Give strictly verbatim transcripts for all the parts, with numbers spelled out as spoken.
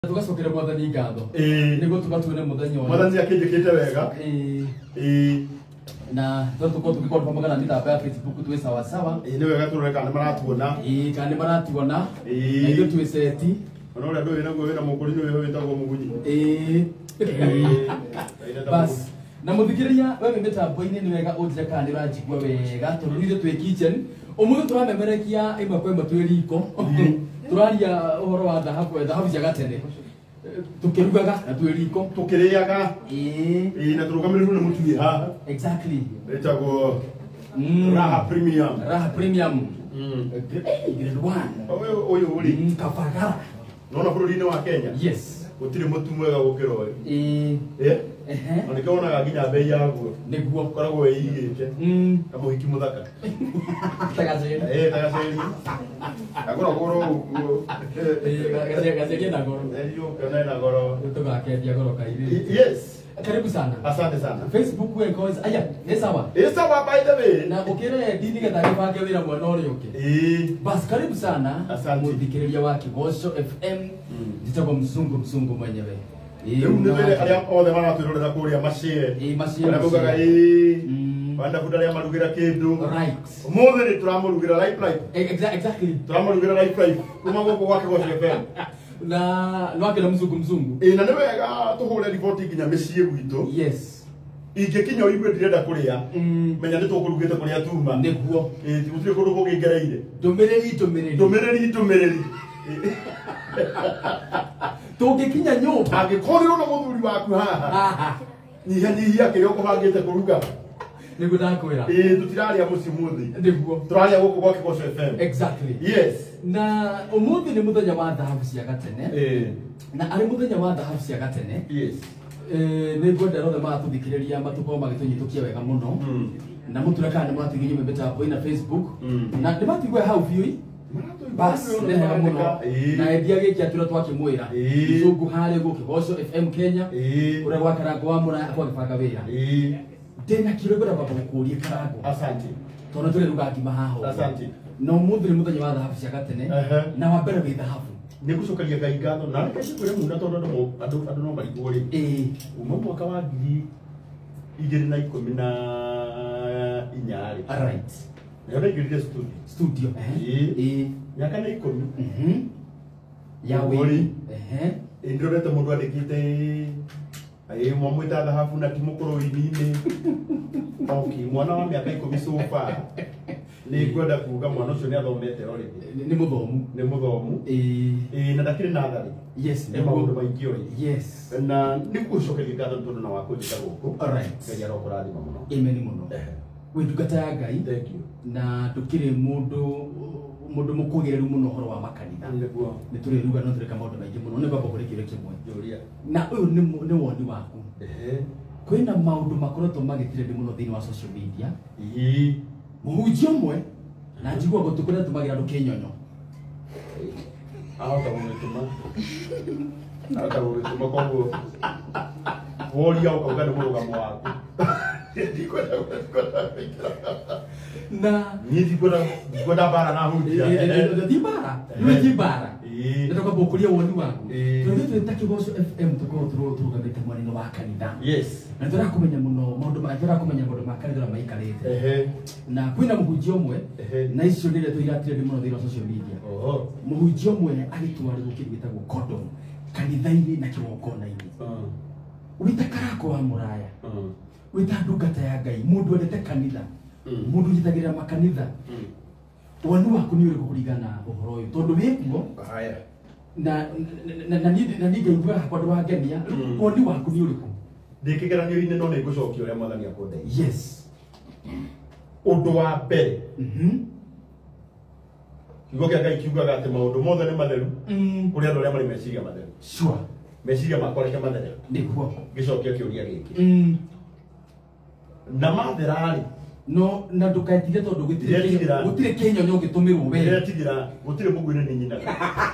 Tugasokera mwathani ngatho niguo tugatwire muthenya uyu mwathani akinjikite wega eh eh na tuko tukikora pamoja na mitandao ya Facebook tuwe sawa sawa eh ni wega tureka ni maratuona eh kana maratuona eh na ndio tuwe seti ona ule ndio inago wina mukuri ni wewe witagwo mugunyi eh bas na muthikiriria wewe mitambo-ini ni wega unjire kana ni urajigua wega tururire twi kitchen umuthi turamemerekia imwe kwa imwe twi riko turaria uhoro wa dhahabu dhahabu cia gatene tukirugaga na twi riko tukiriaga eh eh na turugamiriru ni mutumia haha exactly etagwo Raha Premium Raha Premium mm grade one oyo oyo uri Kafagara nona bururi-ini wa Kenya yes gutire mutu mwega gukira uyu eh eh ehe ona kionaga nginya bei yaguo niguo koragwo weigite mm kamuhiki muthaka tagazeni eh tagazeni agora goro uguo eh gazeni gazeni na goro ndio kana na goro tugakendia goro kairi yes karibu sana asante sana Facebook we cause aya ni sawa eh sawa by the way na ukire dini getha gibange wira mwana uri uki eh bas karibu sana asante muthikiriria wa Kigosho F M nditagwo mzungu mzungu mwenyewe eh unevele aria othe maratwirorera kuria macire eh macire arabugaga eh banda budaria marugira kindu right umuthi ni turamurugira live live exactly turamurugira live live kuma goko gwake Kigosho F M na nwake na mzungu mzungu eh na ni wega tuhure report nginya micii gwitu yes ingikinya uigwe ndirenda kuria menya ni tukurugite kuria tuma niguo eh tugutire kundu gugingereire ndumiriri ndumiriri ndumiriri ndumiriri tungikinya nyumba angikorwo na muthuri waku haha nyihia nyihia kirio kubangite kuruga niguo ndakwira eh tutiraria muci muthi niguo turaria guku gwa Kigosho F M exactly yes na umuthi ni muthenya wa dhahabu cia gatene eh na ari muthenya wa dhahabu cia gatene yes eh ni ngwenda rothe matuthikiriria matuko magitunyitukia wega muno na mutureka ni matugiye mitambo na Facebook na ni matigwe hau biu bas ni hega muno na endia giki atiro twakimwira mzungu hali guku Kigosho F M Kenya uria gwa karango wa mura akwa gibanga wira tena kiro gwenda baba gukuria karango asante tono tuli ruga ngima haho asante no muthi ni muthenya wa dhahabu cia gatene na wa mbere wi dhahabu ni gucokaria Ngai ngatho na reke kwire muna tondu andu andu andu no marigwo ri eh uma mwaka wa ngiri igiri na ikumi na inyari right yona igirire studio studio eh eh miaka na ikumi mhm ya wiri eh indorete mundu andikite ai mwamwita dhahabu na timukuru ini okay mwana wa miaka ikumi so far ni kwenda kuga mwana ucio ni athomete already ni muthomu ni muthomu eh eh na ndakiri nathari yes ni maundu maingi oi yes na ni gucokeria ngatho tondu na wako njita guku alright ngai arokurathima muno amen muno we ndungata ya Ngai thank you na tukire mundu mundu mukugireru muno horo wa makanitha niguo ni turi ruga no tureka maundu maingi muno ni baba kuri kire kimwe juria na uyu ni ni woni waku eh kwina maundu makoretwo magitire ndi muno thini wa social media ii muhunjia umwe na njigua gutukura tumagira ndu kinyonyo ahota gugituma ahota gugituma koguo woria ukauga ni murugamo waku ndikwenda kwenda na nyithi kwenda kwenda bara na hunjia ndi bara ni bara natoka bokuria woni waku tundi twita Kigosho F M tuko turu turugamite mwanino wa kanitha yes na turakumenya muno maundu ma turakumenya maundu ma kanitha maikarite ehe na kwina muhunjia umwe na icio ndire tuiratire ndi muno thina social media oho muhunjia umwe agitwari gukirigitagwo condom kanitha-ini na kigongona-ini wita karako wa muraya wita ndungata ya Ngai mundu endete kanitha mundu nyitagirira makanitha wanu waku ni uriku kurigana uhoro uyu tondu wikuo haya na na na ni na ni ngaigua hakwa ndwangenia wanu waku ni uriku ndikigeranio-ini no ni gucokia uria mwathani akwenda yes undu wa mbere mhm kiugo kia Ngai kiugaga ati maundu mothe ni matheru kuri andu aria mari meciria matheru sure meciria makwa reke matheru niguo gicokia kiuria giki mm na matherari no na ndukatigire tondu gutire gutire kinyonyo gitumirwo we ndetigira gutire mugu-ini ni nyina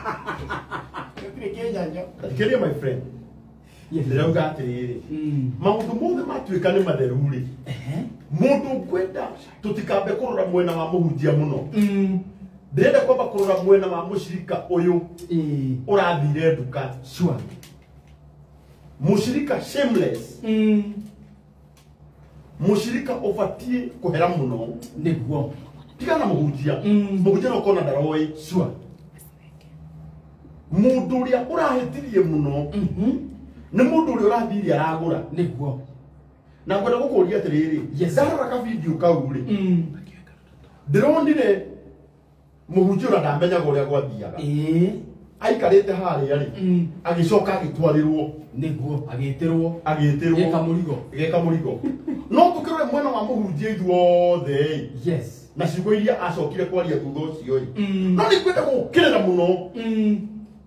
gutire kinyonyo atikeria my friend ndirauga atiriri maundu mothe matuika ni matheru ri mundu kwenda tutikambe kurora mwena wa muhunjia muno ndĩrenda kwamba kũrora mwena wa mũcirika ũyũ eh ũrathire nduka sure mũcirika shameless mm mũcirika ũbatie kũhera mũno nĩguo tigana mũhunjia Mm. mũhunjia no kona ndaroĩ sure mũndũ ũrĩa ũrahĩtirie mũno mhm nĩ mũndũ ũrĩa ũrathiire aragũra nĩguo na ngwenda gũkũria atĩrĩrĩ Yes. ndarora ka video kau rĩ mm ndĩronire mũhunjia ũrĩa ndamenyaga ũrĩa gwathiaga eh aikarĩte harĩa rĩ mm agĩcoka agĩtwarĩrwo nĩguo agĩtĩrwo agĩtĩrwo gĩka mũrigo gĩka mũrigo no tũkĩrore mwena wa mũhunjia ithuothe yes na ciugo iria acokire kwaria thutha ũcio rĩ mm no nĩ kwenda gũkĩrĩra mũno mm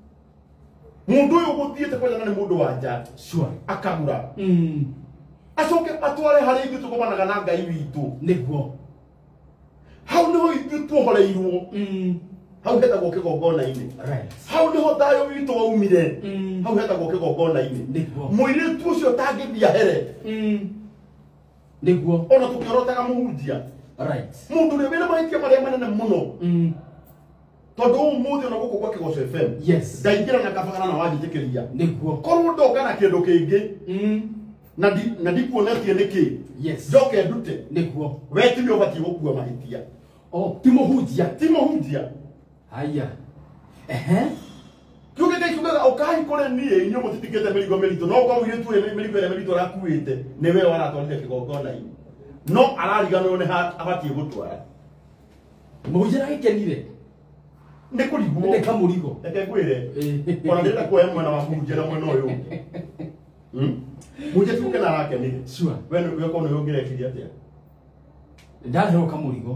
mũndũ ũyũ gũthiĩte kwenda nĩ mũndũ wa nja sure akagũra mm acoke atware harĩa ithuĩ tũgomanaga na Ngai witũ nĩguo hau nĩho ithuĩ tuohoreirwo mm hau hetagwo kĩgongona-inĩ right hau nĩho thayũ witũ waumire mm hau hetagwo kĩgongona-inĩ nĩguo mũirĩtu ũcio tangĩthia here mm nĩguo ona tũkĩorotaga mũhunjia right mũndũ ũrĩa wĩna mahĩtia marĩa manene mũno mm tondũ ũmũthĩ ona gũkũ gwa Kĩgoco F M yes ndaingĩra na kabagara na wanjĩtĩkĩria nĩguo korwo ndoka na kĩndũ kĩngĩ mm na ndi na ndikuonetie nĩkĩ yes njoke ndute nĩguo we tiwe ũbatiĩ gũkua mahĩtia oh ti mũhunjia ti mũhunjia haya ehe kiuge gĩkĩ kiugaga ũkahi kũrĩ niĩ inyuĩ mũtitikĩte mĩrigo mĩritũ no korwo mũirĩtu ũyũ mĩrigo ĩrĩa mĩritũ arakuĩte nĩwe waratwarire kĩgongona-inĩ no arariganĩrwo nĩ ha abatiĩ gũtwara mũhunjia agĩkenire nĩ kũrigwo nĩ kamũrigo reke ngwĩre eh ona ndĩrenda kuoya mwena wa mũhunjia na mwena ũyũ ũngĩ mũhunjia tiuke na arakenire sure we nĩ ũkorwo nĩ ũngĩrekirie atĩa ndarehwo kamũrigo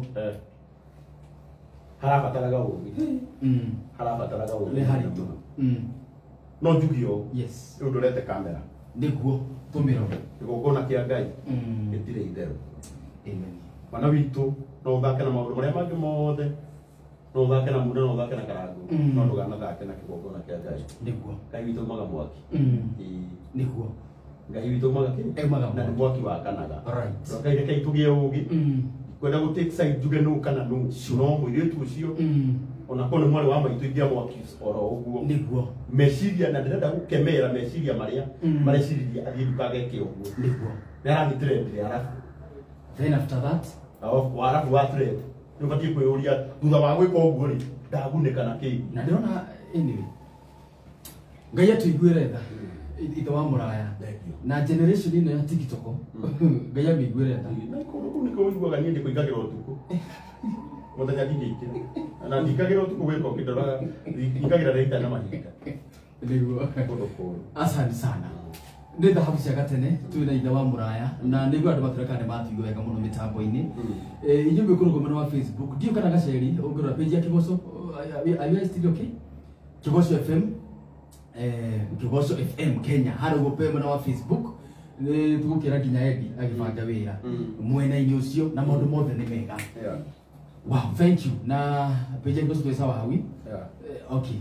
harabataraga ũũgĩ mm harabataraga ũũgĩ nĩ haritũ mm no njugi ũũ yes rĩu ndũrete kamera nĩguo tũmĩro kĩgongona kĩa Ngai mm gĩtirĩ itherũ amen mwana witũ no ũthake na maũndũ marĩa mangĩ mothe no ũthake na munda no ũthake na karangu Mm. no ndũganathake na kĩgongona kĩa Ngai nĩguo Ngai witũ umaga mwaki mm Ĩĩ. nĩguo Ngai witũ umaga kĩ Aumaga na nĩ mwaki wakanaga right Ngai reke itũgĩe ũũgĩ mm kwenda gũtake side njuge nũ kana nũ no mũirĩtu ũcio mm ona korwo nĩ mwarĩ wa maitũ ingĩa mwaki oro ũguo nĩguo meciria na ndĩrenda gũkemera meciria marĩa Mm. mareciririe athiĩ nduka ageke ũguo nĩguo nĩ arathiĩ trend arabu then after that wa arabu wa trend nĩ ũbatiĩ kwĩyũria thutha wa gwĩka ũguo rĩ ndagunĩka na kĩĩ na ndĩrona anyway Ngai atũiguĩre tha ithe wa mũraya na generation ĩno ya TikTok Ngai amĩiguĩre tha na kũrũ nĩkũ ũiguaga niĩ ndĩkũingagĩra ũtukũ mũthenya ndingĩikĩra na ndingagĩra ũtukũ gwĩka ũkĩndoraga ingagĩra rĩita na mahinda nĩguo kũndũ kũũru asante sana nĩ thahabu cia gatene twĩna ithe wa mũraya na nĩguo andũ matũreka nĩ matuigwo wega mũno mĩtambo-inĩ inyuĩ mwĩkũrũgwo mwena wa Facebook ndiũ kana gaceri ũngĩrora page ya Kĩgoco ayo studio kĩ Kĩgoco F M eh Kĩgoco F M Kenya harĩ gũpe mwena wa Facebook nĩ tũgũkĩra nginya Edi agĩbanga wĩra mwena-inĩ ũcio na maũndũ mothe nĩ mega yeah wow thank you na page ya Kĩgoco twĩ sawa hawi yeah okay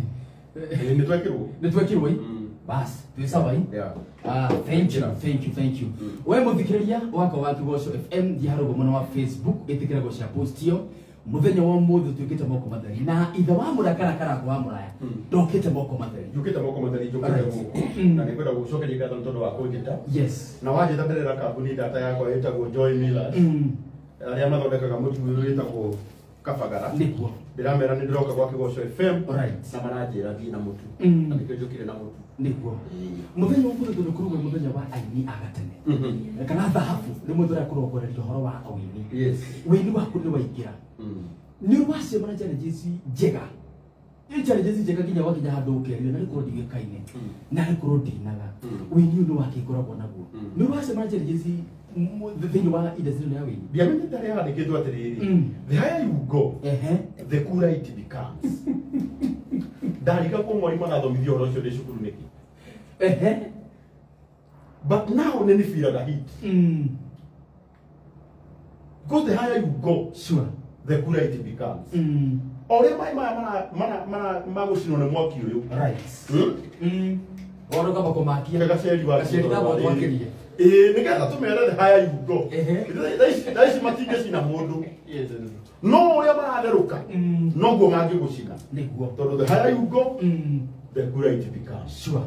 nĩ twekĩrwo nĩ twekĩrwo bas twĩ sawa hii yeah ah thank you thank you thank you wewe muthikiriria wako wa Kĩgoco F M ndi harũgwo mwena wa Facebook ĩtĩkĩra gũcia post ĩyo muthenya wa mũthĩ twĩkĩte moko matheri na ithe wa mũrakara karako wa mũraya ndokĩte moko matheri njũkĩte moko matheri njũkĩte gũkũ na nĩ kwenda gũcokeria ngatho nĩ tondũ wa kũnjĩta yes na wanjĩta mbere na kambuni data yakwa ĩtagwo Joy Millers arĩa mathondekaga mũtu ũyũ wĩtagwo kabagara nĩguo ndĩramera nĩ ndĩroka gwa Kĩgoco F M right na maranjĩra thiĩ na mũtu Mm. na nĩkĩo njũkire na mũtu nĩguo muthenya wa mũthĩ tũrĩkũrũgwo muthenya wa aini agatene kana thahabu nĩ mũthenya ũrĩa kũrongoreria ũhoro wa ũini yes wĩini waku nĩ waingĩra nĩ wacemana challenges njega nĩ challenges njega nginya wakinya handũ ũkerirwo na rĩkorwo ndigĩkaine na rĩkorwo ndinaga wĩini ũyũ nĩ wakĩngoragwo naguo nĩ wacemana challenges thĩinĩ wa industry ya wĩini ndiamenyete harĩa handĩkĩtwo atĩrĩrĩ the higher you go ehe the cooler it becomes ndarika kwa mwarimũ arathomithia ũhoro ũcio ndĩ cukuru nĩkĩ ehe but now nĩ nĩbiraga hit mm because the higher you go sure the cooler it becomes mm o ũrĩa maĩ maya mana mana mana magũcinwo nĩ mwaki ũyũ right mm oro kama kumakia gaceri wa gaceri na gwakĩrie eh nigetha tumere haya yugo Ehe. thaici matinge cina mundu Yes. no uria maratherũka Mm. noguo mangĩgũcina Niguo. tondũ the higher you go Mm. the cooler it becomes. Sure.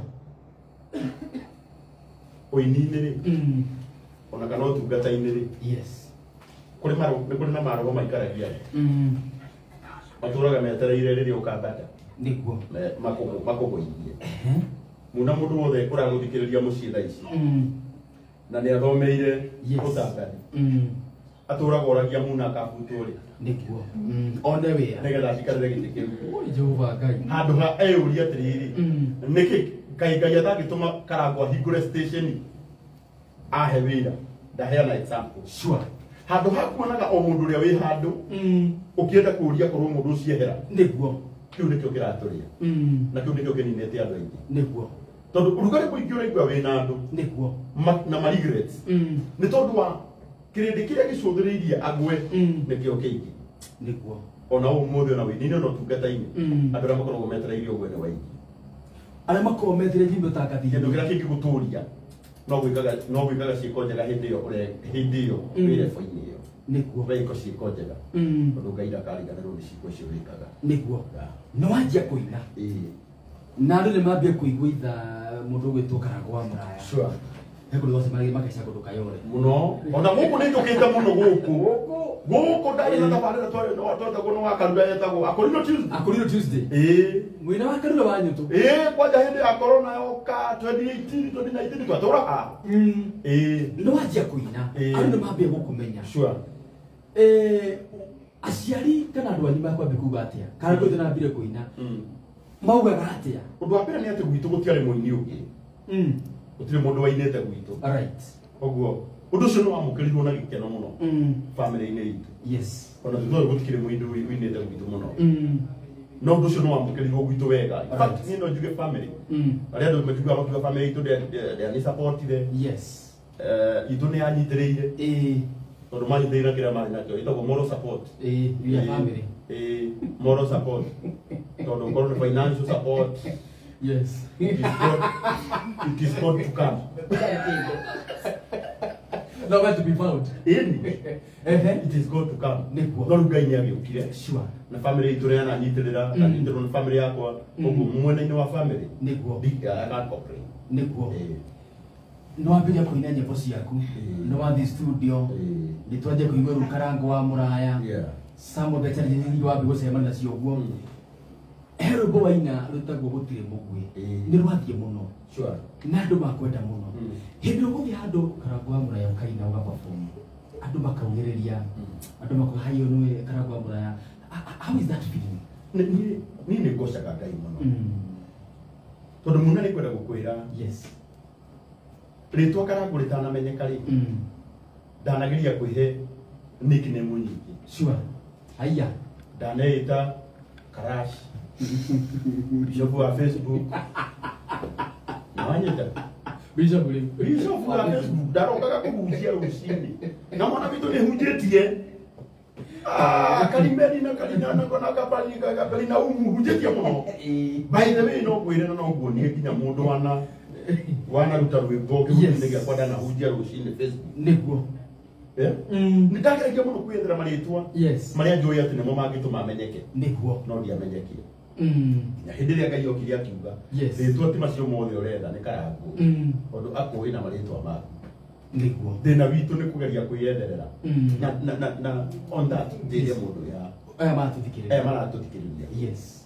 Ũini-inĩ rĩ Mm. ona kana ũtungata-inĩ rĩ Yes. kũrĩ maro nĩ kũrĩ na marogo maikaragia Mm. matũraga metereire rĩrĩa ũkambata Niguo. makũgũithie Ehe. muna mũndũ wothe ũragũthikĩrĩria mũciĩ thaa ici Mm. na nĩ athomeire Yes. ũtangani Mm. atũraga oragia muna akabutwo rĩ Niguo. Mm. On the way. nĩgetha acikarĩre gĩtĩ kĩu Oi Jehova Ngai. handũ ha eyũria atĩrĩrĩ Mm. nĩkĩ Ngai Ngai atangĩtũma Karangũ ahingũre station ahe wĩra ndaheana example Sure. handũ ha kuonaga o mũndũ ũrĩa wĩ handũ Mm. ũkĩenda kũũria korwo mũndũ ũcio ehera Niguo. kĩu nĩkĩo kĩratũrĩa Mm. na kĩu nĩkĩo kĩninĩte andũ aingĩ Niguo. tondũ ũrugarĩ mũingĩ ũraigua wĩna andũ Niguo. ma- na ma regrets Mm. nĩ tondũ wa kĩrĩndĩ kĩrĩa gĩcũthĩrĩirie agwe Mm. nĩkĩo kĩingĩ Niguo. ona ũmũthĩ ona wĩini-inĩ ona ũtungata-inĩ Mm. andũ arĩa makoragwo metereire ũguo nĩ waingĩ Arĩa makoragwo metereire nyimbo ta ngathi. kĩndũ kĩrĩa kĩngĩgũtũria no gwĩkaga no gwĩkaga ciĩko njega hĩndĩ ĩyo ũrĩa hĩndĩ ĩyo Mm. wĩ rebo-inĩ ĩyo Niguo. wĩko ciĩko njega Mm. tondũ Ngai ndakariganĩrwo nĩ ciĩko icio wĩkaga. Niguo. Ya. Nĩ wanjia kũina. Ĩĩ. Na andũ nĩ mambia kũigua itha mũndũ ũgwĩtwo Karangũ wa Mũraya. Sure. He kũndũ gothe magĩ magaica kũndũ kayore. Mũno ona gũkũ nĩ njũkĩte mũno gũkũ gũkũ ndarĩ na tabarĩra twatagwo no wakarura yetagwo Akorinto Tuesday. Akorinto Tuesday. Ĩĩ. Mwĩna wa karura wa nyũtũ. Ĩĩ kwanja hĩndĩ ya corona yoka twenty eighteen twenty nineteen twatũraga. Mm. Ĩĩ. Nĩ wanjia kũina. Ĩĩ. Andũ nĩ mambia gũkũmenya. Sure. Eh, aciari kana andũ anyu makwambia kuuga atĩa? Kana ndũthĩ na mbire kũina. Mm. Maugaga atĩa? Ũndũ wa mbere nĩ atĩ gwitũ gũtiarĩ mũini ũngĩ. Mm. Gũtirĩ mũndũ wainĩte gwitũ. Right. Koguo ũndũ ũcio nĩ wamũkĩrirwo na gĩkeno mũno Mm. bamĩrĩ-inĩ itũ. Yes. Ona thutha gũtikĩrĩ mũndũ wĩinĩte gwitũ mũno. Mm. No ũndũ ũcio nĩ wamũkĩrirwo gwitũ wega. In fact, Right. niĩ no njuge family. Mm. Arĩa andũ makiuga makiuga family itũ ndĩa nĩ supportire. Yes. Eh, itũ nĩ yanyitĩrĩire. Eh, Tondũ manyitĩrĩire kĩrĩa marĩ nakĩo. Ĩtagwo moral support. eh, your Eh, family. eh, moral support. Tondũ ngorwo nĩ financial support. Yes. It is God, it is God to come. Nowhere to be found. Ĩni. Ehe. It is God to come. Nĩguo. No rĩu Ngai nĩ agĩũkire. Sure. Na family itũ nĩ yananyitĩrĩra, na nyitĩrĩrwo nĩ family yakwa. Koguo mwena-inĩ wa family. Nĩguo. Big, I can't complain. Nĩguo. Eh, Nĩ wambĩrĩria kũina nyĩmbo ciaku. Mm. Nĩ wathiĩ studio. eh, Nĩ twambia kũigua rĩu Karangũ wa Mũraya. yeah. Some of the challenges nĩ wambia gũcemania nacio ũguo. Mm. He rwĩmbo waina rwĩtagwo gũtirĩ mũgwĩ. Mm. Nĩ rwathiĩ mũno. Sure. Na andũ makwenda mũno. Mm. Hĩndĩ ĩrĩa ũgũthiĩ handũ Karangũ wa Mũraya ũkaina ũgaperform. Andũ makaugĩrĩria. Andũ makuga hayo nĩwe Karangũ wa Mũraya. How is that feeling? Nĩ- niĩ- niĩ nĩ ngocaga Ngai mũno. Mm. Tondũ muna nĩ kwenda gũkwĩra Yes. rĩtwa Karangũ rĩtanamenyeka rĩ Mm. ndanageria kwĩhe nickname nyingĩ. Sure. Haya. Ndaneĩta Karash. Bishop wa Facebook. Nawanyita. Bishop rĩu. Bishop wa Facebook ndarokaga kũhunjia rũcinĩ. Na mwana witũ nĩ hunjĩtie. Ah, kalimeni na kalina na kona kapali kapali na umu hunjĩtie mũno. By the way no kwĩre na no nguonie nginya mũndũ wana wana ruta rwĩmbo kĩhuti-inĩ gĩakwa ndanahunjia rũcinĩ Facebook. Nĩguo. Eh? Mm. Nĩ ndagereria mũno kwĩyethera marĩtwa Yes. marĩa njũĩ atĩ nĩmo mangĩtũma amenyeke. Nĩguo. No ndiamenyekire. Mm. Na hĩndĩ ĩrĩa Ngai okire akiuga Yes. rĩtwa ti macio mothe ũrenda nĩ Karangũ. Mm. Tondũ akũĩ na marĩtwa maku. Nĩguo. Thĩna witũ nĩ kũgeria kwĩyetherera. Mm. Na na na na on that ndĩrĩa mũndũ ya Aya matũthikĩrĩria. aya maratũthikĩrĩria. Yes.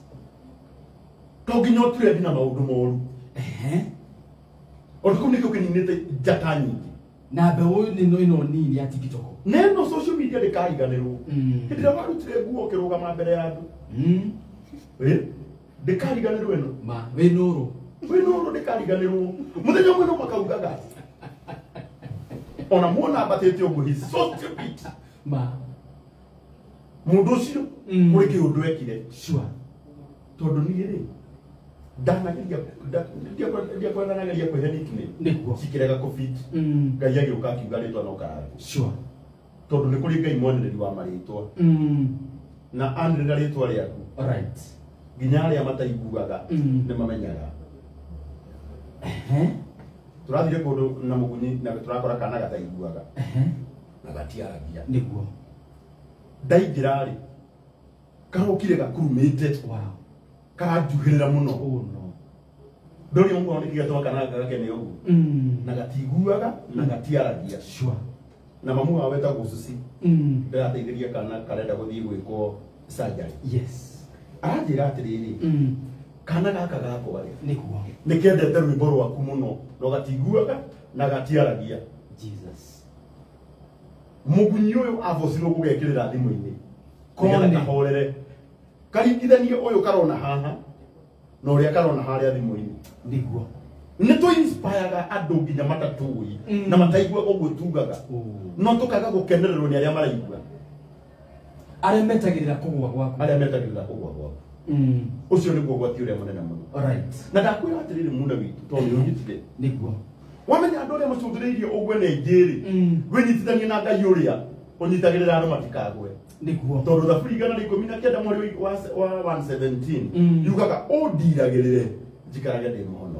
To nginya ũturethi na maũndũ moru. Ehe. Ũndũ kũu nĩkĩo kĩninĩte njata nyingĩ. Na mbeũ ĩno ĩno nini ya TikTok. Na ĩno social media ndĩkariganĩrwo. Mm. Hĩndĩ ĩrĩa warutire nguo ũkĩrũgama mbere ya andũ. Mm. Ĩ ndĩkariganĩrwo ĩno. Ma, wĩ nũrũ. Wĩ nũrũ ndĩkariganĩrwo. Mũthenya ũmwe no makaugaga. Ona muona ambatĩte ũguo he's so stupid. Ma. Mũndũ ũcio Mm. kũrĩ kĩũndũ ekire. Sure. Tondũ niĩ rĩ ndanageria ndiakwendanageria kwĩhe nickname. Nĩguo. Cikĩrega kũfit. Mm. Ngai agĩũka akiuga rĩtwa no Karangũ. Sure. Tondũ nĩ kũrĩ Ngai mwanĩrĩri wa marĩtwa. Mm. Na anĩrĩra rĩtwa rĩaku. Right. Nginya arĩa mataiguaga Mm. nĩ mamenyaga. Ehe. turathire kundu na mugunyi na turakora kana gataiguaga ehe na gatiaragia niguo ndaingira ri karokire gakurumite wow karanjuhirira muno oh no ndori mungu ni kigatwa kana gakene ugu mm na gatiguaga na gatiaragia sure na mamu wawe ta gususi mm ndateithiria kana karenda guthii gwiko surgery yes aranjira atiriri mm kana gaka gako ari niguo nikendete rwimbo rwaku muno no gatiguaga na gatiaragia Jesus mugunyi uyu avocirwo gugekirira thimu-ini Kone. kahorere karingithanie uyu karona haha no uria karona haria thimu-ini niguo ni tu inspire andu nginya matatui Mm. na mataigua uguo tugaga oh no tukaga gukenererwo ni aria maraigua aria metagirira kugwa gwaku aria metagirira kugwa gwaku mm ucio niguo gwati uria munene muno alright na ndakwira atiriri muna witu to ni unyitire niguo wamenya andu aria macungiriirie ugwe ne njiri mm winyitithanie na ngai uria unyitagirira andu matikagwe niguo tondu thaburi igana na ikumi na kenda mweri wa wa one seventeen Mm. yugaga undiragirire njikarage ndi muhono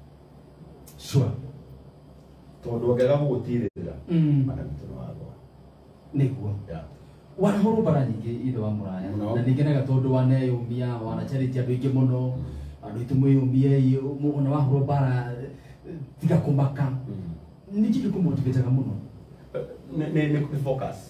sure tondu ngega gugutirira mm mana mitono wako niguo ya wanahoro bara nyingi ithe wa muraya Muno. na ningenaga tondu waneyumia wana charity andu ingi muno andu itu mwiyumie ona wahoro bara eh, tiga kumaka niki gikumotivateaga muno ne ne ne focus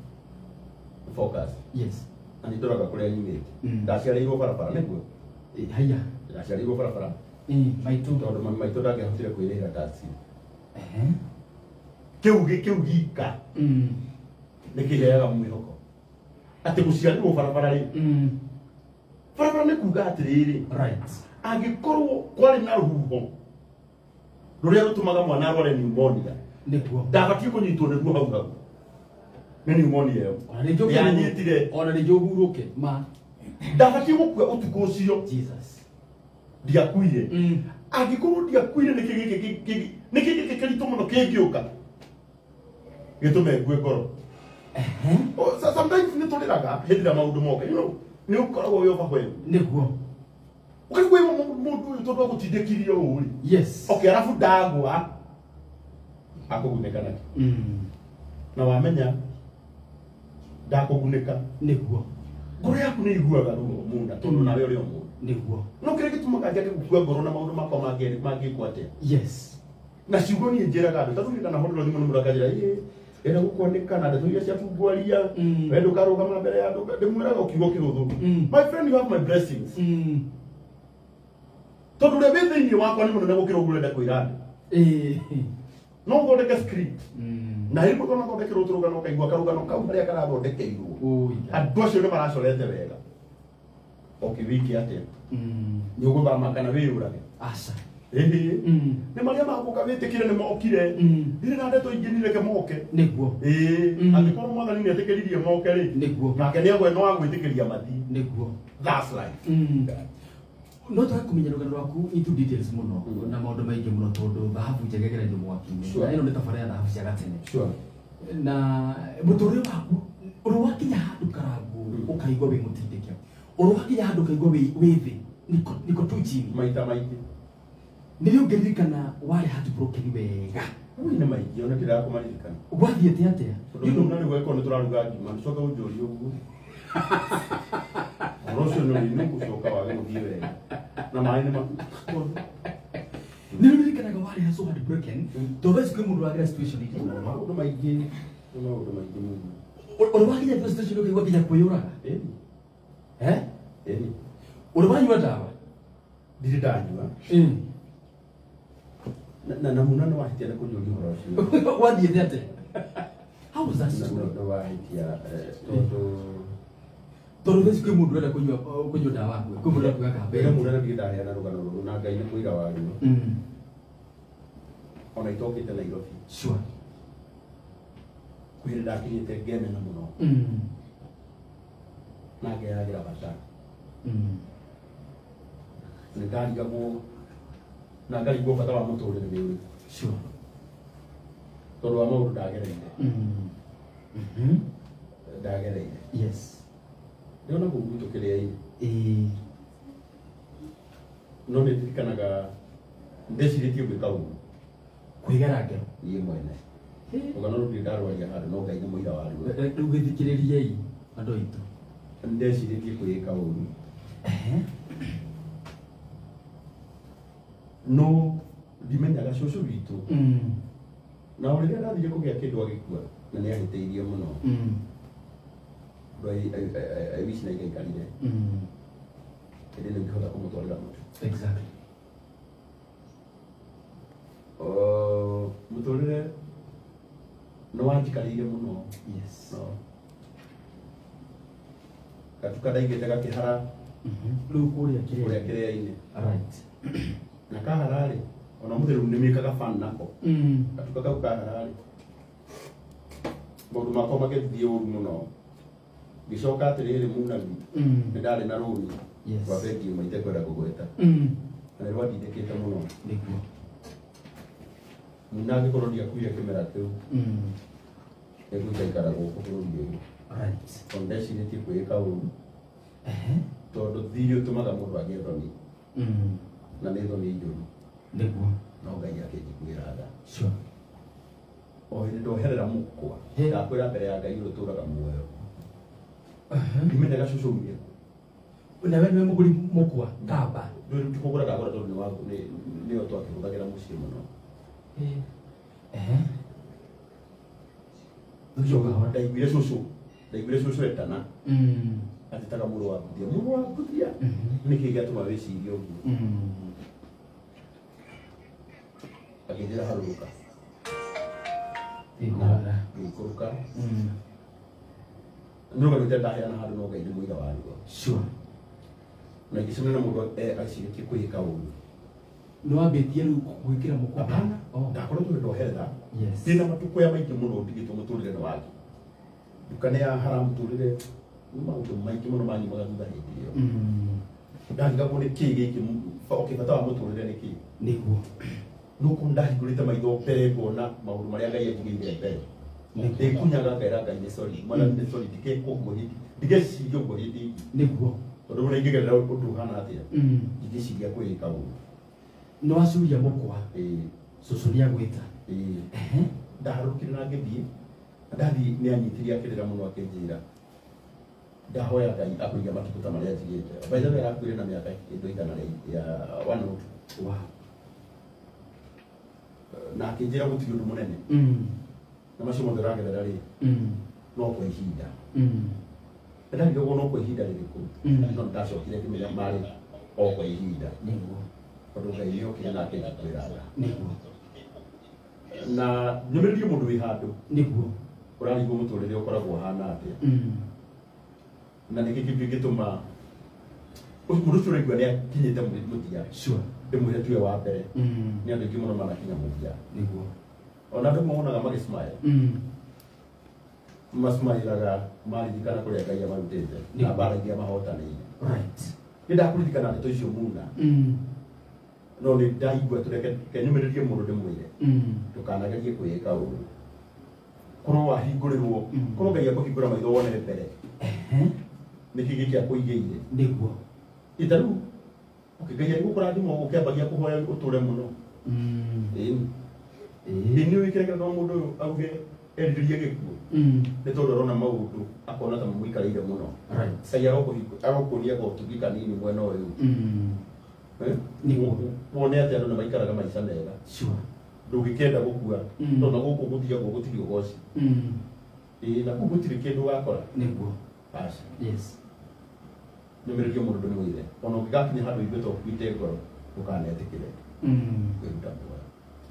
focus yes ani ndoraga kuria nyumite Mm. ndaciarirwo barabara niguo Eh, haya ndaciarirwo barabara eh maitu tondu mami maitå ndangĩhotire kwĩrĩhĩra taxi eh kĩu gĩ kĩu gika mm nĩ kĩheaga mwĩhoko atĩ gũciarirwo barabara rĩ mm barabara nĩ kuuga atĩrĩrĩ right angĩkorwo kwarĩ na rũhuho rũrĩa rũtũmaga mwana arware pneumonia niguo ndabatiĩ kũnyitwo nĩguo hau hau nĩ pneumonia ĩyo ona ningi yanyitire ona ningi uhuruke ma ndabatiĩ gũkua ũtukũ ũcio Jesus ndiakuire mm angĩkorwo ndiakuire nĩkĩ gĩkĩ gĩkĩ nĩkĩ gĩkĩ kĩritũ mũno kĩngĩũka gĩtũme ngue ngoro eh Oh, so- sometimes nĩ tũrĩraga hĩndĩ ĩrĩa maũndũ moka you know nĩ ũkoragwo wĩ overwhelmed niguo ũkaigua mũndũ ũyũ tondũ agũtindĩkirie ũũ rĩ yes okay arabu ndagwa akũgunĩka nake mm na wamenya ndakũgunĩka niguo ngoro yaku nĩ iguaga ruo mũna tondũ nawe ũrĩ o mũndũ niguo no kĩrĩa gĩtũmaga njage gũkua ngoro na maũndũ makwa mangĩ mangĩkwo atĩa yes na ciugo niĩ njĩraga andũ tondũ nĩndanahũrĩrwo thimũ nĩ mũndũ akanjĩra ĩ enda gũkwandĩka na ndeto iria ciatungwaria Mm. we ndũkarũgama mbere ya andũ ndĩmwĩraga ũkiugo kĩhũthũ Mm. my friend you have my blessings mm tondũ ũrĩa wĩ thĩinĩ wakwa nĩ mũnene gũkĩra ũguo ũrenda kwĩra andũ eh no ũthondeke script mm na rĩmwe twana thondekerwo tũrũgano ũkaigua karũgano kau harĩa karathondekeirwo oh andũ acio nĩ maracorete wega okĩwiki atĩa mm nĩ ũgũthama kana wĩyũrage asa ĩhĩ mm nĩ marĩa magũka wĩtĩkire nĩ mokire mm ndirĩ na ndeto ingĩ nireke moke niguo ĩĩ Mm. angĩkorwo mwathani nĩ etĩkĩririe moke rĩ niguo nake nĩ agwe no agwĩtĩkĩria mathi niguo that's life mm no twa kumenya rugano rwaku into details muno Mm. na maundu maingi muno tondu thahabu njegegererio mwaki-ini Sure. na ino ni tabara ya thahabu cia gatene sure na muturire waku uri wakinya handu karangu Mm. ukaigua wi mutindĩke uri wakinya handu ukaigua wi wi thi niko niko tu chini maita maingĩ nĩrĩo ngĩririkana warĩ heartbroken wega ũyũ nĩ maingĩ ona kĩrĩa kũmaririkana gwathiĩte atĩa tondũ rĩu na nĩguo ĩkorwo nĩ tũraruga ngima nĩcoka ũnjũrie ũguo ũhoro ũcio nĩ nĩ gũcoka wage gũthiĩ wega na maĩ nĩ maku nĩririkanaga warĩ so heartbroken tondũ ici kwĩ mũndũ wagĩra situation ingĩ nĩ maũndũ maingĩ nĩ maũndũ maingĩ mũno uri wakinya thĩna situation ukaigua nginya kwĩyũraga ĩni eh ĩni uri wanyua ndawa ndirĩ ndanyua Mm. Na- na na mũna nĩ wahĩtia nĩ kũnjũria ũhoro ũcio wathiĩte atĩa how was that Na- story na- nĩ wahĩtia eh, tondũ tondũ thaici kwĩ mũndũ ũrenda kũnyua kũnyua ndawa kwĩ kwĩ mũndũ ũrenda kuoya mbere kambe mũna nĩ ndaheana rũgano rũrũ na Ngai nĩ mũira waruo mm ona itokĩte Nairobi sure kwĩrĩ ndakinyĩte ngemena mũno mm na ngeyagĩra bata mm nĩ ndarigagwo na ngarigwo bata wa mũtũrĩre nĩ ũrĩkũ sure tondũ wa maũndũ ndagereire mm mhm ndagereire yes ndĩona gũkũ tũkĩrĩa ĩ eh no nĩ ndirikanaga ndecirĩtie gwĩka ũguo kwigara ngero niĩ mwene ũgano rũrĩa ndarwaria handũ no Ngai nĩ mũira waruo rĩu gĩthikĩrĩriei andũ aitũ ndecirĩtie kwĩka ũru no ndimenyaga cũcũ witũ na rĩrĩa ndathire kũgĩa kĩndũ agĩkua na nĩ ahĩtĩirie mũno I wish na igaikarire hĩndĩ ĩno ingĩhota kũmũtwarĩra mũtu exactly mũtũrĩre nĩ wanjikarĩire mũno yes no gatuka ndaigĩte gakĩhara rĩu kũrĩa kũrĩa kĩrĩa-inĩ right na kahara-rĩ ona mũtheru nĩ mĩkaga fan nako gatuka kau kahara-rĩ maũndũ makwa magĩthiĩ ũru mũno ngĩcoka atĩrĩrĩ Munami nĩ ndarĩ na rũni rwa bengi ĩmwe itekwenda kũgweta na nĩ rwandindĩkĩte mũno nĩguo Muna angĩkorwo ndiakuire kĩmera kĩu nĩngũikaikara gũkũ bũrũri ũyũ tondũ ndecirĩtie kwĩka ũru tondũ thirĩ ũtũmaga mũndũ agĩe thoni na nĩ thoni njũru nĩguo no Ngai akĩnjiguĩra tha sure o hĩndĩ ndoherera mũkwa ndakwĩra mbere ya Ngai ũtũraga muoyo ndimenyaga cũcũ umire nawe nĩwe mũgũri mũkwa kamba rĩu tikũgũraga gũra tondũ nĩyo twakĩhũthagĩra mũciĩ mũno ndaiguire cũcũ ndaiguire cũcũ etana atĩtaga mũrũ wa Mbuthia mũrũ wa Mbuthia nĩkĩ gĩatũma wĩcirie ũguo akĩnjĩra harũrũka ngĩikũrũka nĩrũgamĩte ndaheana handũ no Ngai nĩ mũira waruo sure na ingĩcemania na mũndũ acirĩtie kwĩka ũru nĩ wambĩtie rĩu gwĩkĩra mũkwa hapana ndakoretwo ndoherera ndĩna matukũ maingĩ mũno ndigĩtwo mũtũrĩre wake nduka nĩ yahara mũtũrĩre nĩ maũndũ maingĩ mũno manyimaga thutha hĩndĩ ĩyo ndarigagwo nĩ kĩĩ gĩkĩ bata wa mũtũrĩre nĩ kĩĩ nĩguo nuko ndahingũrĩte maitho mbere ngona maũndũ marĩa Ngai anjigĩire mbere ndĩkunyaga ngaĩra Ngai nĩ sorry mwana nĩ sorry ndikeka ũguo hĩndĩ ndigeciria ũguo hĩndĩ nĩguo tondũ ũrĩa ingĩgerera ũndũ ũhana atĩa ndingĩciria kwĩka ũguo nĩ wacuria mũkwa cũcũ nĩ agwĩta ndaharũkire na ngĩthiĩ ndathiĩ nĩ anyitirie akĩrĩra mũno akĩnjĩra ndahoya Ngai akũiga matukũ ta marĩa njigĩte by the way arakuire na mĩaka kĩndũ igana ya one oh two wow na akĩnjĩra gũtirĩ ũndũ mũnene na macio mothe ũragerera rĩ no kwa ihinda ndarigagwo no kwa ihinda rĩrĩkũ no ndacokire ngĩmenya marĩ o kwa ihinda tondũ Ngai nĩ okire na akĩnjiguĩra tha na nyũmĩrĩrie mũndũ wĩ handũ nĩguo ũrarigwo mũtũrĩre ũkoragwo hana atĩa na nĩkĩ kĩngĩtũma mũndũ ũcio ũraigua nĩ akinyĩte mũthia ndĩmwĩre tuwe wa mbere nĩ andũ aingĩ mũno manakinya mũthia nĩguo ona andũ monaga magĩsmile masmairaga maririkana kũrĩa Ngai amarutĩte na mbara iria mahotanĩire nĩ ndakũririkana ndeto icio Muna no nĩ ndaigua tũreke nyũmĩrĩrie mũndũ ndĩmwĩre ndũkanagerie kwĩka ũru korwo wahingũrĩrwo korwo Ngai akũhingũra maitho wonere mbere nĩkĩ gĩkĩ akũigĩire nĩguo ita rĩu Ngai agĩgũkũrathima ũkĩambagia kũhoya ũtũre mũno ĩĩ nĩ wĩkĩrĩkĩra no mũndũ ũyũ auge erirĩrie gĩkuũ nĩ tondũ arona maũndũ akona ta mũikarĩire mũno Ngai agũkũria gotugi kanini mwena ũyũ wone atĩ andũ nĩ maikaraga maica mega ndũngĩkenda gũkua tondũ na gũkũ gũthiagwo gũtirĩ ũgoci ĩĩ na kũu gũtirĩ kĩndũ wakora nĩguo aca nyũmĩrĩrie mũndũ ndĩmwĩre ona ũngĩgakinya handũ ithuĩ tũkuĩte ngoro ndũkanetĩkĩre kwĩruta muoyo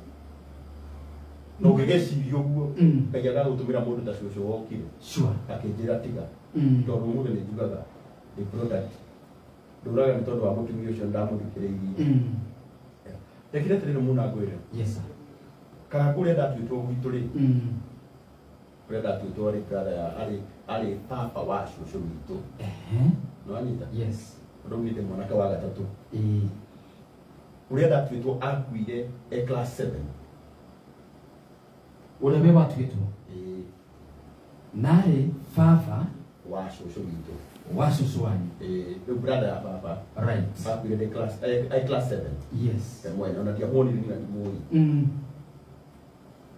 no ũngĩgeciria ũguo Ngai agagũtũmĩra mũndũ ta cũcũ wokire akĩnjĩra tiga tondũ mũndũ nĩ njugaga the product ndũraga nĩ tondũ wa mũtumia ũcio ndamũthikĩrĩirie rekire atĩrĩrĩ Muna ngwĩre kana kũrĩa ndatuĩtwo gwitũ rĩ kũrĩa ndatuĩtwo rĩ arĩ baba wa cũcũ witũ nĩ wanyita tondũ nĩte mwanake wa gatatũ ũrĩa ndatuĩtwo akuire e class seven ũrĩa we watuĩtwo narĩ baba wa cũcũ witũ wa cũcũ wanyu the brother ya baba right akuire e class e class seven yes mwena ona ndiamwonire nginya ndimũĩ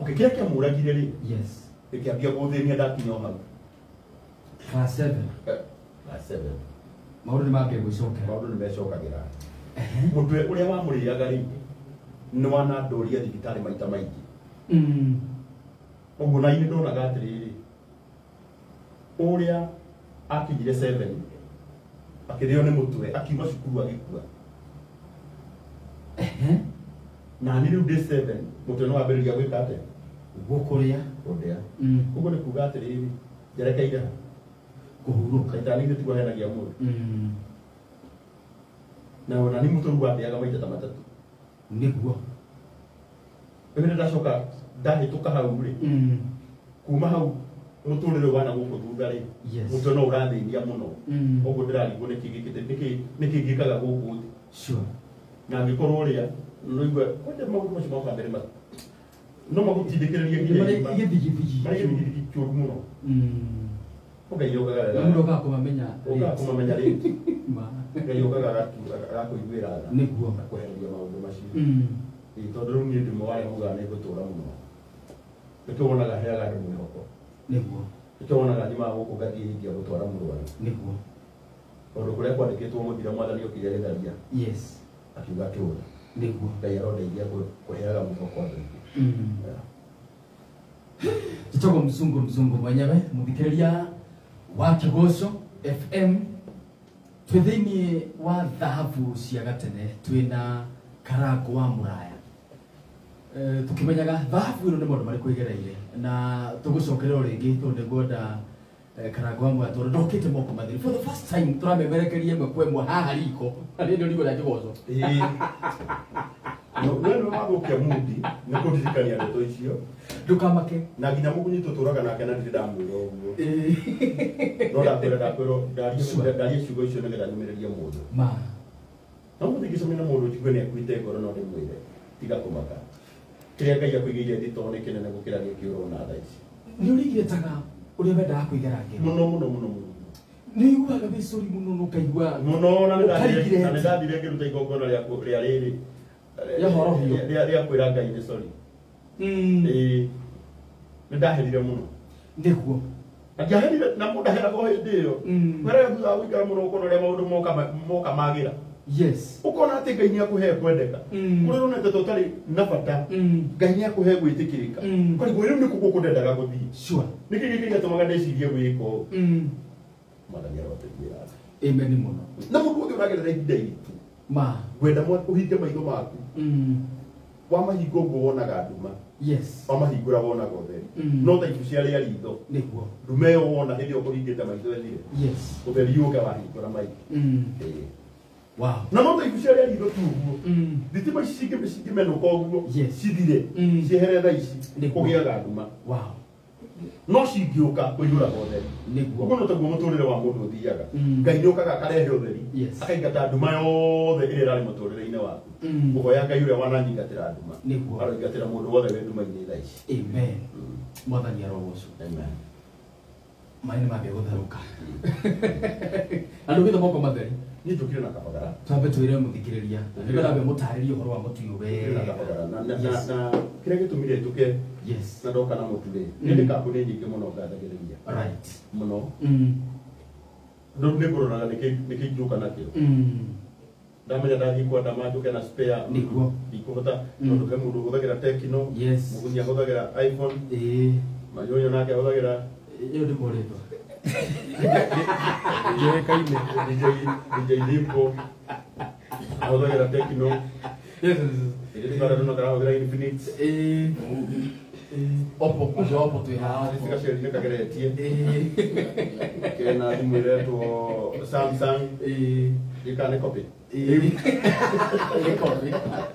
okay kile kia muragire ri Yes. ikiambia guthenia ndakinya hau Class seven. class seven Maũndũ nĩ mambia gwĩcokera. maũndũ nĩ mecokagĩra mũtwe ũrĩa wamũrĩaga rĩ nĩ wanandũria thibitarĩ maita maingĩ Mm. ũguo na inĩ ndonaga atĩrĩrĩ ũrĩa akinyire seven akĩrĩo nĩ mũtwe akiuma cukuru agĩkua na nĩ rĩu day seven mũtwe nĩ wambĩrĩria gwĩka atĩa Gũkũrĩa. ũndĩa Mm. ũguo nĩ kuga atĩrĩrĩ njerekeire Kũhurũka. Titanic tiguhenagia mũndũ Mm. na ona nĩ mũtwe gwathiaga maita ta matatũ Nĩguo. rĩu ndacoka ndahĩtũka hau rĩ Mm. kuma hau mũtũrĩre wana gũkũ thutha rĩ Yes. mũtwe no ũrathĩnia mũno Mm. ũguo ndĩrarigwo nĩkĩ gĩkĩte nĩkĩ nĩkĩ gĩkaga gũkũ thĩ Sure. na angĩkorwo ũrĩa no igwe kwende maũndũ macio moka mbere ma no magũtindĩkĩrĩria nginya Marĩ nyũmba. igithigithigi. marĩ gĩthigithigi kĩũru mũno Mm. ũngai ũkaga Na mũndũ ũkaga kũmamenya. ũkaga kũmamenya rĩngĩ Ma. ngai ũkaga agakũiguĩra tha Nĩguo. akwehereria maũndũ macio Mm. ĩ tondũ rĩu niĩ ndĩmwe warĩa mugaga nĩ ngũtũra mũno nĩkĩo wonaga heaga andũ mwĩhoko Nĩguo. nĩkĩo wonaga nyimaga gũkũ ngathiĩ hingia gũtwara mũrwaru Nĩguo. tondũ kũrĩa kwandĩkĩtwo mũthira mwathani okire gĩtharia Yes. akiuga tũra Nĩguo. ngai arondeithia kũheaga mwĩhoko andũ Mm. Jitogo mzungu mzungu mwenyewe muthikĩrĩria wa Kĩgoco F M twĩ thĩinĩ wa thahabu cia gatene twĩna Karangu wa Mũraya. Eh, tukimenyaga thahabu ĩno nĩ maũndũ marĩkũ igereire na tũgũcokerera o rĩngĩ tondũ nĩngwenda eh, Karangu wa Mũraya tondũ ndokĩte moko matheri for the first time tũramemerekeria ĩmwe kwa ĩmwe haha riko na nĩ rĩo riko rĩa Kĩgoco. no no magũkia mudi nĩ kũririkania ndeto icio Ndũkamake. na nginya mũgunyi tũtũraga nake na ndirĩ ndamwĩra ũguo no ndakwĩra ndakwĩrwo ndarie ndarie ciugo icio nĩgetha nyũmĩrĩrie mũndũ Ma. no mũthingicamia na mũndũ njigue nĩ akuĩte ngoro no ndĩmwĩre tiga kũmaka kĩrĩa ngai akũigĩire thitoo nĩ kĩnene gũkĩra gĩkĩ ũrona thaa ici Nĩ ũrĩgĩtaga ũrĩa wendaga kũigera ngero. mũno mũno mũno mũno Nĩ iguaga bĩcũri mũno n'ũkaigua mũno na ũkaigire nĩ ndathire ngĩruta igongona rĩa rĩa rĩrĩ Rĩa horo biũ. rĩa rĩa kwĩra ngai nĩ sorry Mm. ĩĩ nĩ ndaherire mũno Nĩguo. akiaherire na mũndũ aheraga o hĩndĩ ĩyo Mm. wĩra thutha wa gũikara mũno ũkona ũrĩa maũndũ moka moka magĩra Yes. ũkona atĩ ngai nĩ akũhe kwendeka Mm. kũrĩa ũronete tũtarĩ na bata Mm. ngai nĩ akũhe gwĩtĩkĩrĩka Mm. kwariguo rĩu nĩ kũkũ kũndendaga gũthiĩ Sure. nĩkĩ gĩkĩ gĩatũmaga ndecirie gwĩka ũũ Mm. mwathani aroteithia Amen mũno. na mũndũ ũngĩ ũragerera ihinda iritũ Ma. ngwenda ũhinge maitho maku Mm. wamahinga ũguo wonaga nduma Yes. wamahingũra wonaga ũtheri Mm. no tha ibu ciarĩa ritho Nĩguo. ndume ĩyo wona hĩndĩ ĩyo ũkũhingĩte maitho ethire Yes. ũtheri ũke wahingũra maitho Mm. Ĩĩ. Wow. na no tha ibu ciarĩa ritho tu ũguo Mm. thitima ici cingĩ cingĩmenũka ũguo Yes. cithire Mm. ciehere tha ici Nĩguo. kũgĩaga nduma Wow. no cingĩũka kũiyũraga ũtheri Nĩguo. ũguo no taguo mũtũrĩre wa mũndũ ũthiaga Mm. ngai nĩ ũkaga akarehe ũtheri Yes. akaingata nduma yothe ĩrĩa ĩrarĩ mũtũrĩre-inĩ waku Mm. ũhoya ngai ũrĩa wananyingatĩra nduma Nĩguo. aroingatĩra mũndũ wothe wĩ nduma-inĩ tha ici Amen. Mm. Mwathani arogocwo. Amen. Maĩ nĩ mambia gũtherũka. Andũ githa moko matheri. niĩ njũkire na kabagara Twambe twĩre mũthikĩrĩria. Nĩgetha nambe mũtarĩrie ũhoro wa mũtuyo njũkire na wega. kabagara na na- Yes. na na kĩrĩa gĩtũmire njũke Yes. na ndoka na mũtu rĩ Mm. nĩ ndĩ kambuni nyingĩ mũno ngathagĩrĩria Right. mũno Mm. rĩu nĩ ngũroraga nĩkĩ njũka nakĩo Mm. ndamenya ndathiĩ kwenda manjũke na spare Nĩguo. ndikũhota Mm. tondũ he mũndũ ũhũthagĩra Tecno Yes. mũgunyi ahũthagĩra iPhone Ĩĩ. manyonyo nake ahũthagĩra Ĩyo ndĩmũrĩtwo. Njoĩkaine D J D J Limpo ahũthagĩra Tecno Yes. ĩrĩa tũkarahũthĩra karahũthĩra Infinix Ĩĩ. Oppo. Ũcio Oppo twĩ haha. gaciari nĩ kageretie Ĩĩ. kena thimũ ĩretwo Samsung Ĩĩ. ĩka nĩ copy Ĩĩ. Ĩĩ.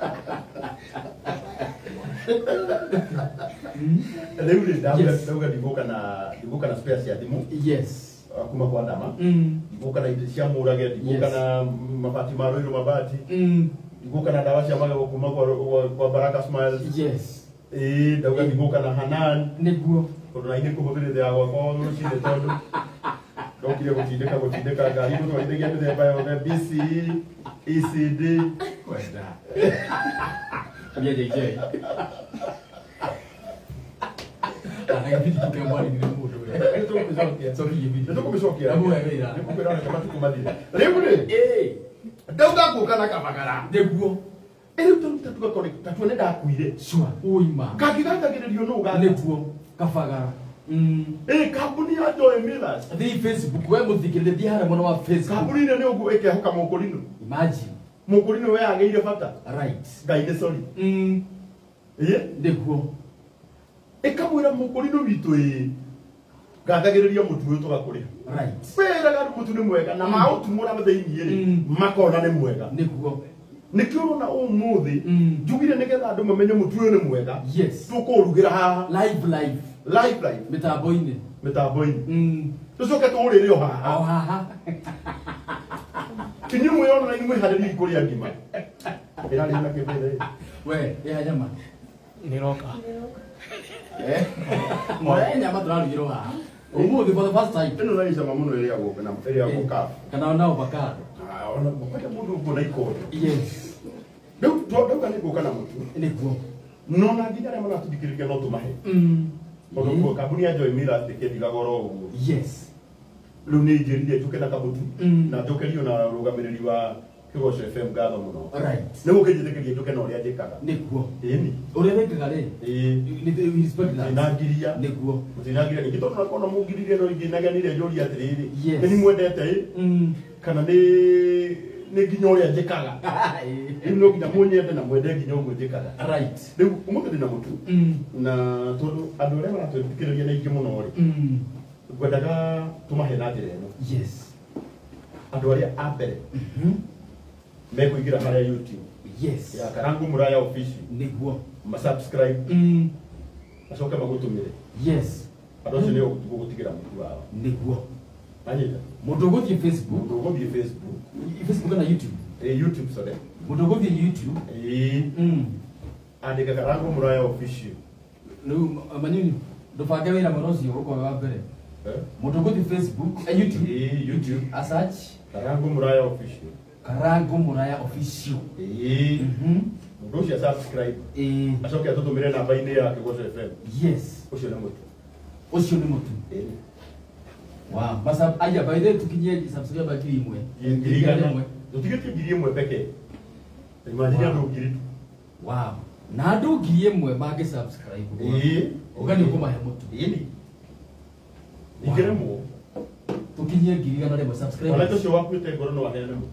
rĩu rĩ Yes. ndauga ndigũka na ndigũka na spare cia thimũ Yes. kuma kwa ndama Mm. ndigũka na indo cia mũrage ndigũka Yes. na mabati ma rũirũ mabati Mm. ndigũka na ndawa cia magego kuma kwa kwa- kwa Baraka Smiles Yes. ĩĩ ndauga ndigũka na Hanan Nĩguo. tondũ na inĩ kũhũthĩrĩte ya gwakwa rũcinĩ tondũ ndokire gũtindĩka gũtindĩka ngari gũtwarithagia mĩthemba yothe B C E E C D Kwenda. Mbia J J. na gibidi tukemwani ni mundu we tukumicokia so gibidi tukumicokia amu wega nikukwira kama tukumathire riu ri eh ndauga nguka na kabagara niguo riu turuta tugakore tatuone ndakuire shwa uima kangigangagiririo no uga niguo kabagara mm eh kambuni ya Joy Millers thi Facebook we muthikiriria hara muno wa Facebook kambuni ne ugu ekehoka mukurino imagine mukurino we ageire bata right ngaire sorry mm eh niguo ekamwira mukurino witu eh gathagiriria mutu uyu tugakurira right weraga mutu ni mwega na mautumura mathini ri makona ni mwega niguo nikio na umuthi Mm. njugire nigetha andu mamenye mutu uyu ni mwega yes tukurugira haha live live live live mitambo-ini mitambo-ini mm tucoke turire o haha o haha kinyi mwiyona na imwe hariri kuria ngima ira rina kibere we ya nyama Niroka. eh mwe nyama turarugirwo haha umuthi for the first time ino na isema muno iri ago na iri ago ka kana ona avocado ah ona mkwete mundu ubona iko yes ndu ndu kana iko kana mutu niguo no na nginya rema na tudikiriria no tumahe mm ondo ko kabuni ya Joy Millers tekethi goro uguo yes riu ni njirire tuke na kabutu Mm. na njokerio na rugamiriri wa Kigosho F M gatho muno right nigo kinjitekeria njoke na uria njikaga niguo ini uria wekaga ri eh ni respect that ndinangiria niguo ndinangiria ningi tondu nakona mungiririe no ingi naganire njuri atiriri Yes. ni mwendete mm kana ni ni nginya uria njikaga riu no nginya munyende na mwende nginya uguo njikaga right riu umuthi ndina mutu mm na tondu andu aria maratwithikiriria na ingi muno ri mm ngwendaga tumahe na njira ino yes andu aria a mbere mhm mekuingira haria YouTube yes ya Karangu Muraya official niguo ma subscribe mm macoke magutumire yes andu acio nio gutigira mutu wao niguo anyita mundu guthie Facebook mundu guthie Facebook Facebook na YouTube eh YouTube sorry mundu guthie YouTube eh mm andika Karangu Muraya official riu manyuni ndubange wira muno ucio ukorwo wa mbere eh mundu guthie Facebook eh, YouTube eh YouTube a search Karangu Muraya official Karangu Muraya official eh mhm mundu ucio subscribe eh acoke atutumire namba-ini ya Kigosho F M yes ucio ni mutu ucio ni mutu eh wow basa aya by the tukinyie subscribe ngiri imwe ngiri igana tutigitie ngiri imwe peke imagine andu ngiri tu wow na andu ngiri imwe bangi subscribe eh ugani ukumahe mutu ini ikiremo tukinyie ngiri igana rimwe subscribe wala tucio wakuite ngoro no aheane mutu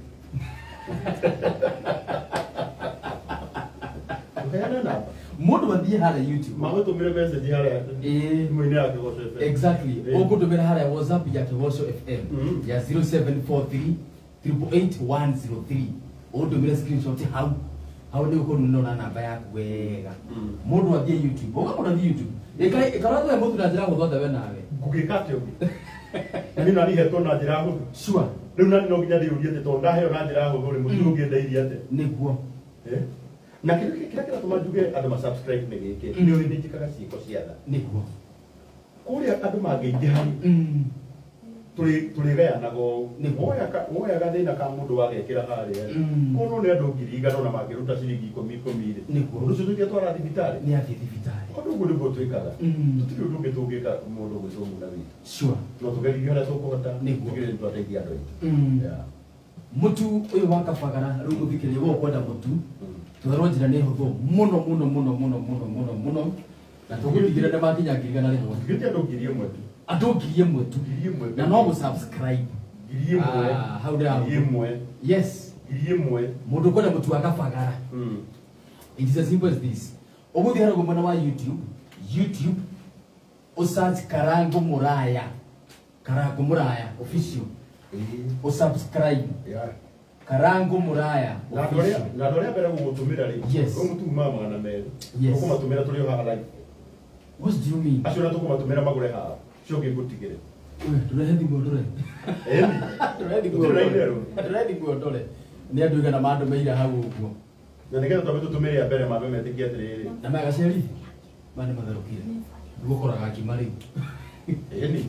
uheane namba mundu wathie hara YouTube magutumire message haria eh imwe-ini ya Kigosho F M exactly Eh. ukutumira hara WhatsApp ya Kigosho F M Mhm. ya zero seven four three eight eight one zero three utumire screenshot hau hau ni uko nuna namba yaku wega Mm. mundu athie YouTube ukamuna athie YouTube ika ikaratho mutu na njira guthothe we nawe ngugikate ugu na nino arihetwo na njira huthu sure riu nani no nginya ndiurie ati to ndaheo na njira huthu ri mutu ungindeirie ate niguo eh na kile kile kile tuma juge andu ma subscribe ni giki Mm. ndio ni njikaga ciiko cia tha niguo kuria andu mangeingihari mm turi turi gayanago Nĩ guo. woya ka woya gathina ka mundu wagekira haria Mm. kono ni andu ngiri igana na mangiruta ciringi ikumi ikumi ri Nĩ guo. undu cio twara thibitari ni athie thibitari kondu uguo niguo twikaga Mm. tutiri undu ungi tungika mundu gwicomu na witu sure no tugerithie uria tukuhota Nĩ guo. tugire twateithia andu aitu mm yeah mutu uyu wa kabagara riu guthikiriria go kwenda mutu Mm. tutharwo njira ni huthu muno muno muno muno muno muno muno na tugutigira nä makinya ngiri igana rä mwe tugite andu ngiri imwe tu andå ngiri ä mwe tu ngiri imwe na no gå subscribe ngiri imwe Ah, hau ndä ngiri imwe yes ngiri imwe må ndå kwenda må tu wa kabagara mm it is as simple as this å gå thiä harä gå mwena wa youtube youtube å search karangu må raya karangu må raya official eh å subscribe yeah karangu må raya na doria na doria mbere gugutumira ri Yes. go mutuma magana meri Yes. tukumatumira turi haha live what do you mean acio na tukumatumira magure haha cio ngigutigire tå rehe thimå ndå re eni tå rehe thimå ndå re nä andå igana mandå mä ira hau å guo na nigetha twabe tutumire ya mbere mambe metikie atiriri na magaceri ma nä matherå kire gå koraga ngima rä u eni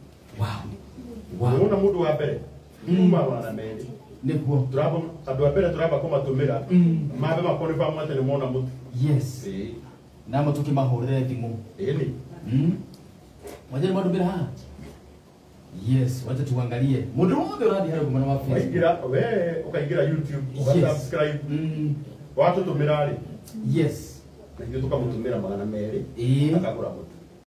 wow wona mundu wa mbere tuma magana meri nä guo turaba andu a mbere turaba kumatumira Mm. mambe makoni pamwe ati ni mona mutu yes eh na må tå kä mahå rä re thimå eni Wajeni mwadumira haa. Yes, wacha tuangalie. Mundu wote uradi haro kumana wa Facebook. Waingira we ukaingira YouTube, ukasubscribe. Watu tumirari. Yes. Na hiyo tukamutumira magana meri. Eh. Akagura mutu.